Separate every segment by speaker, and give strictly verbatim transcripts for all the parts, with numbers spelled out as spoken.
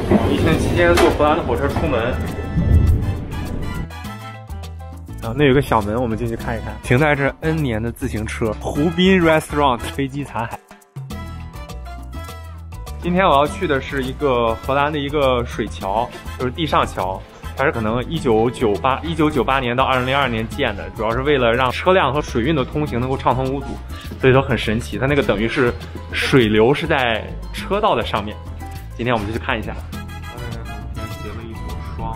Speaker 1: 疫情期间坐荷兰的火车出门。 啊，那有个小门，我们进去看一看。停在这 N 年的自行车，湖滨 Restaurant 飞机残骸。今天我要去的是一个荷兰的一个水桥，就是地上桥，它是可能一九九八一九九八年到二零零二年建的，主要是为了让车辆和水运的通行能够畅通无阻，所以说很神奇。它那个等于是水流是在车道的上面。今天我们就去看一下。嗯，结了一朵霜。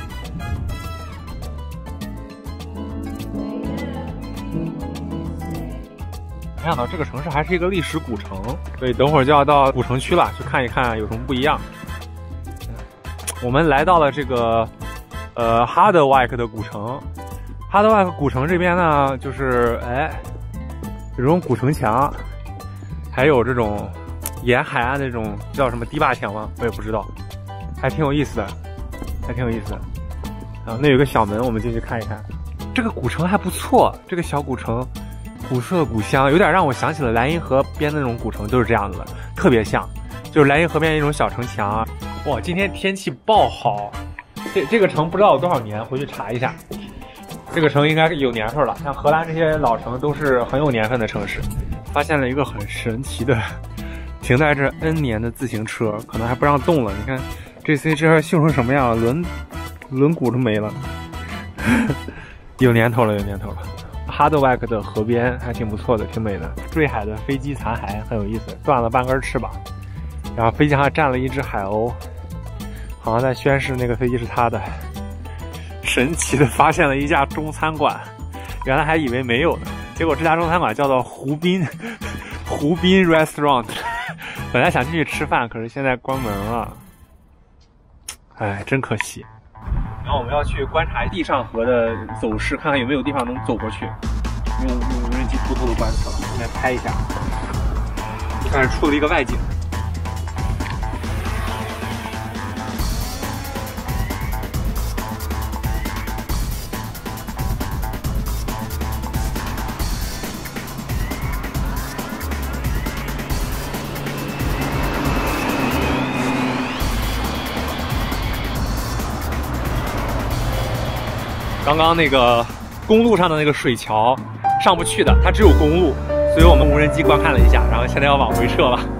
Speaker 1: 没想到这个城市还是一个历史古城，所以等会儿就要到古城区了，去看一看有什么不一样。我们来到了这个呃哈德瓦克的古城，哈德瓦克古城这边呢，就是哎有这种古城墙，还有这种沿海岸那种叫什么堤坝墙吗？我也不知道，还挺有意思的，还挺有意思的。啊，那有个小门，我们进去看一看。这个古城还不错，这个小古城。 古色古香，有点让我想起了莱茵河边的那种古城，就是这样子的，特别像，就是莱茵河边那种小城墙。哇，今天天气爆好，这这个城不知道有多少年，回去查一下。这个城应该是有年头了，像荷兰这些老城都是很有年份的城市。发现了一个很神奇的，停在这 N 年的自行车，可能还不让动了。你看 J C 这锈成什么样，轮轮毂都没了，有年头了，有年头了。 哈德瓦克的河边还挺不错的，挺美的。坠海的飞机残骸很有意思，断了半根翅膀，然后飞机上还站了一只海鸥，好像在宣示那个飞机是他的。神奇的发现了一家中餐馆，原来还以为没有呢，结果这家中餐馆叫做湖滨湖滨 Restaurant。本来想进去吃饭，可是现在关门了，哎，真可惜。 然后我们要去观察地上河的走势，看看有没有地方能走过去。用用无人机偷偷的观测，现在拍一下，看是出了一个外景。刚刚那个公路上的那个水桥上不去的，它只有公路，所以我们无人机观看了一下，然后现在要往回撤了。